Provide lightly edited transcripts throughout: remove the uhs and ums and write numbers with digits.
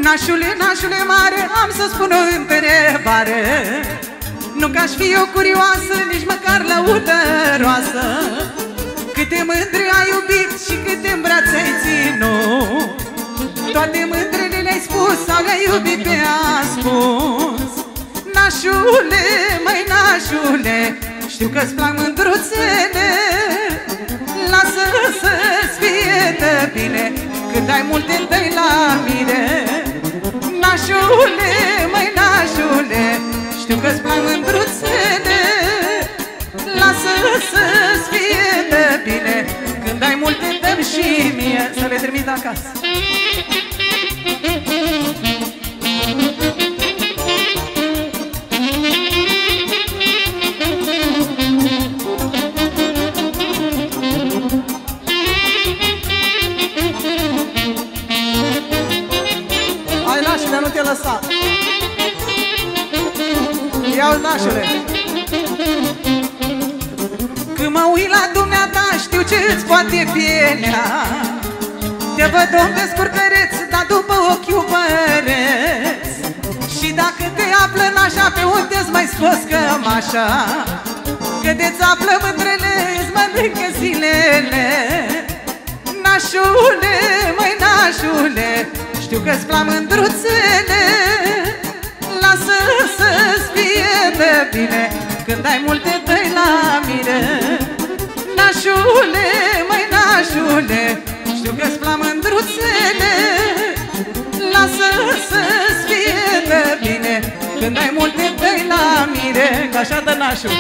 Nașule, nașule mare, am să spun o întrebare. Nu că aș fi eu curioasă, nici măcar lăudăroasă. Câte mândre ai iubit și câte în brațe ai ținut, toate mândrele le-ai spus sau le-ai iubit pe ascuns. Nașule, măi nașule, știu că-ți plac mândruțele, lasă să-ți fie de bine când ai multe dăi la mine. Nașule, măi nașule, știu că-ți plac mândruțele, lasă să-ți fie de bine când ai multe dăi și mie. Să le trimit acasă. Nu te lăsa. Ia-o, nașule. Când mă uit la dumneata, știu ce-ți poate pielea. Te văd om de scurcăreț, dar după ochi iubăreți. Și dacă te află n-așa, pe unde-ți mai scos cămașa? Că de-ți află mândrele, îți mănâncă zilele. Nașule, măi nașule, știu că-ți plac mândruțele, lasă să-ți fie de bine când ai multe dăi la mine. Nașule, măi nașule, știu că-ți plac mândruțele, lasă să-ți fie de bine când ai multe dăi la mine. Că așa dă nașul.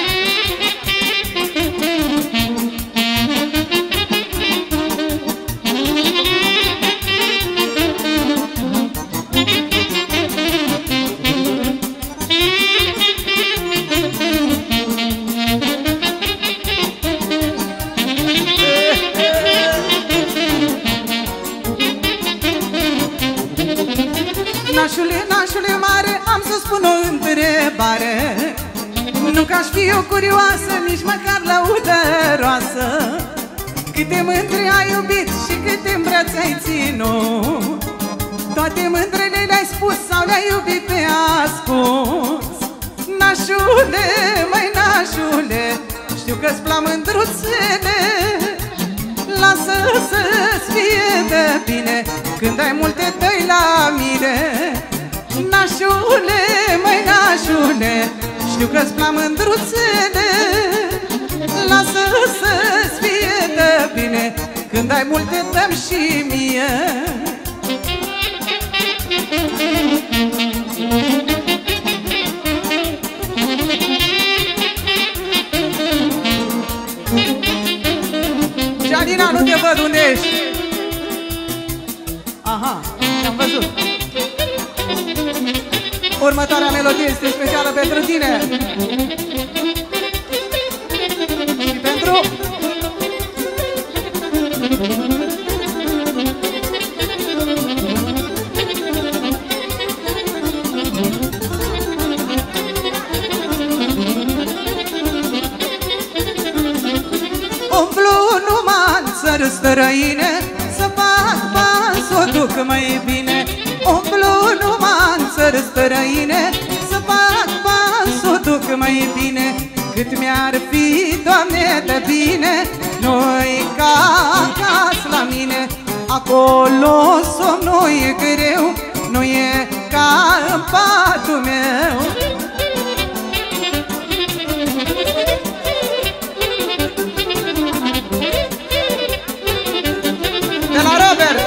Nașule, nașule mare, am să spun o întrebare. Nu că aș fi eu curioasă, nici măcar lăudăroasă. Câte mândre ai iubit și câte în brațe ai ținut, toate mândrele le-ai spus sau le-ai iubit pe ascuns. Nașule, măi nașule, știu că-ți plac mândruțele, lasă să-ți fie de bine când ai multe dăi la mine. Nașule, măi nașule, știu că-ți plac mândruțele, lasă să-ți fie de bine când ai multe dăi și mie. Janina, nu te văd, unde ești? Aha, te-am văzut. Următoarea melodie este specială pentru tine și pentru... Umblu numai în țări străine, să fac pas, o duc mai bine. Umblu numai în țări străine, să fac pas, o duc mai bine. Cât mi-ar fi, Doamne, de bine, nu-i ca acasă la mine. Acolo somnul e greu, nu e ca în patul meu. De la Robert!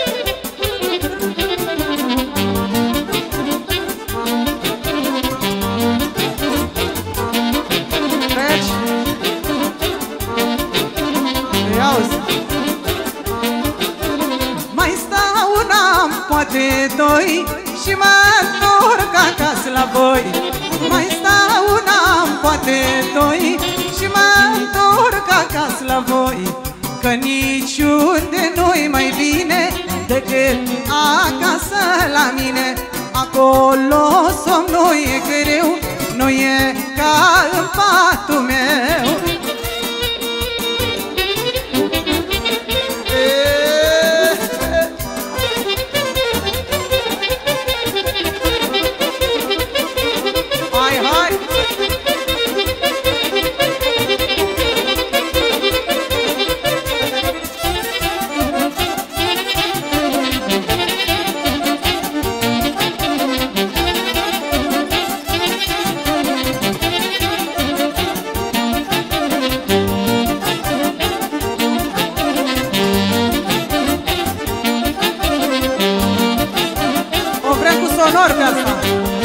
Mai stau un an, poate doi, și mă întorc acasă la voi. Mai stau un an, poate doi, și mă întorc acasă la voi. Că niciunde nu-i mai bine decât acasă la mine. Acolo somnul e greu, nu e ca în patul meu. onor pe asta.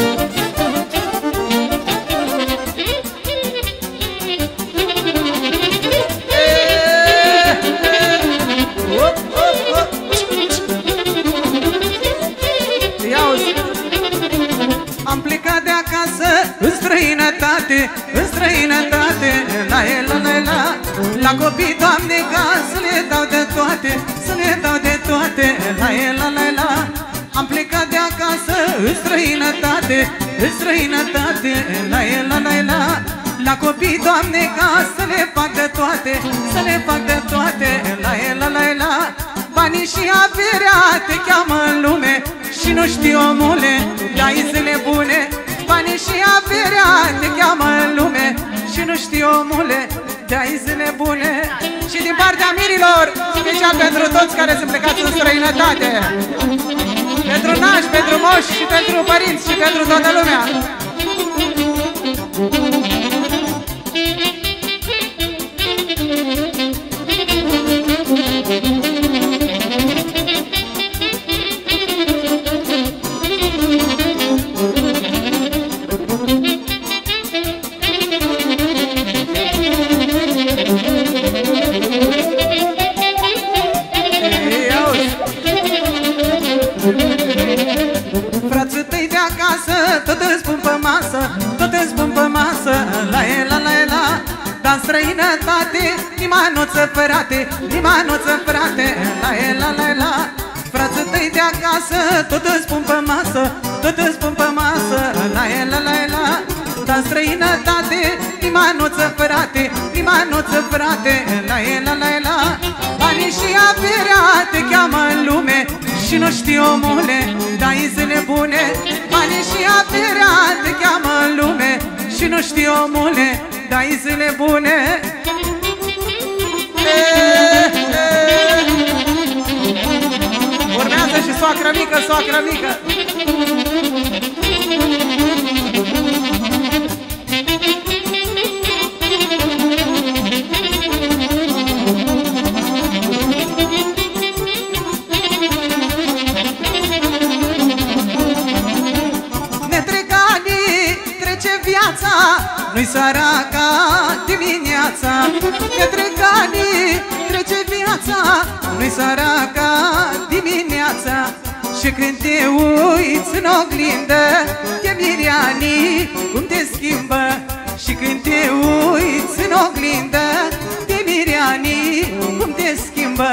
Am plecat de acasă în străinătate, în străinătate, la la. La copii, Doamne, ca să le dau de toate, să le dau de toate, la. Am plecat de acasă în străinătate, în străinătate, la. La copii, Doamne, ca să le fac de toate, să le fac de toate, la. Banii și averea te cheamă în lume și nu știu, omule, de-ai zile bune. Banii și averea te cheamă în lume și nu știu, omule, de-ai zile bune. Și din partea mirilor, special pentru toți care sunt plecați în străinătate, pentru nași, pentru moși și pentru părinți și pentru toată lumea. Frații tăi de acasă tot îți pun pe masă, tot îți pun pe masă, la. Dar în străinătate nimeni nu-ți frate, nimeni nu-ți frate, la. Frații tăi de acasă tot îți pun pe masă, tot îți pun pe masă, la. Dar în străinătate nimeni nu-ți frate, nimeni nu-ți frate, la. Banii și averea te cheamă în lume și nu știu, omule, de-ai zile bune. Banii și averea te cheamă în lume și nu știu, omule, de-ai zile bune. Urmează și soacră mică, soacră mică. Nu-i săraca dimineața, că trec anii, trece viața. Nu-i săraca dimineața. Și când te uiți în oglindă, te miri anii cum te schimbă. Și când te uiți în oglindă, te miri anii cum te schimbă.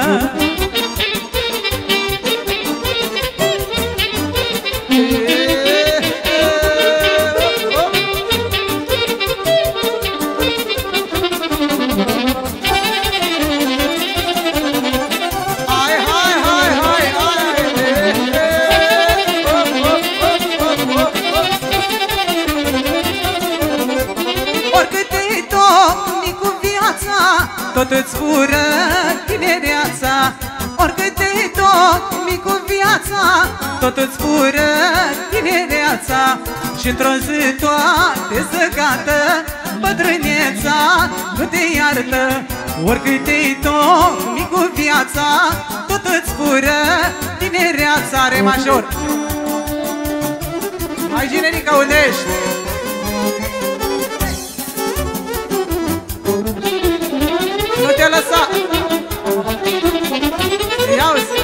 Tot îți fură tinereața, oricât te-i tot cu viața. Tot îți fură tinereața și într-o zi toate să gata. Bătrâneța nu te iartă, oricât te-i tot cu viața. Tot îți fură tinereața. Re major. Hai, Ginerica, unde ești? Nu te lăsa! Ia-uzi!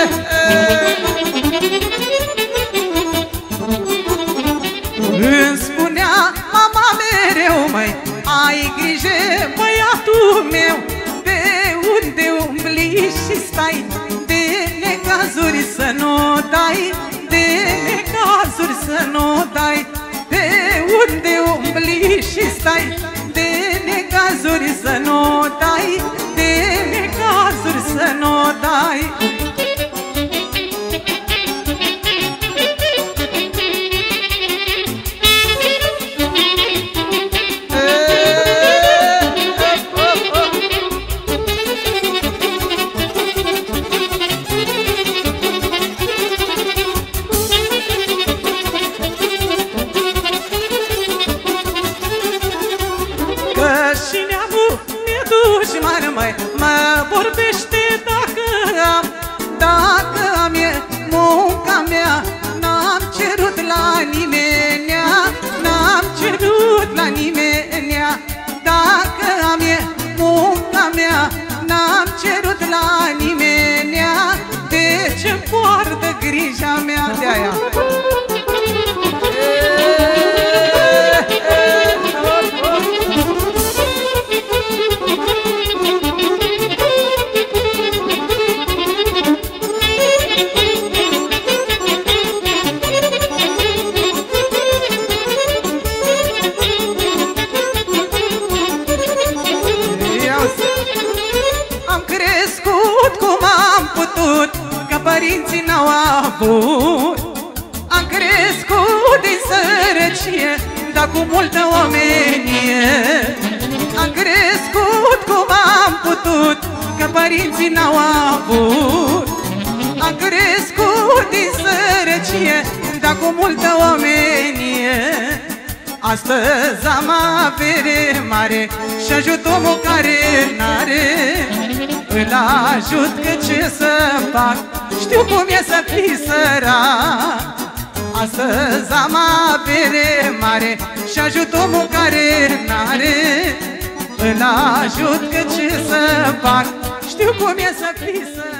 Îmi spunea mama mereu, măi, ai grijă, băiatul meu, pe unde umbli și stai, de necazuri să nu dai, de necazuri să nu dai, pe unde umbli și stai, de necazuri să nu dai, de necazuri să nu dai. la nimenea, de ce poartă grija mea de aia. Părinții n-au avut. Am crescut din sărăcie, dar cu multă omenie. Am crescut cum am putut, că părinții n-au avut. Am crescut din sărăcie, dar cu multă omenie. Astăzi am avere mare și ajut omul care n-are. Îl ajut, că ce să fac, știu cum e să fii sărac. Astăzi am avere mare și ajut omul care n-are. Îl ajut, că ce să fac, știu cum e să fii sărac.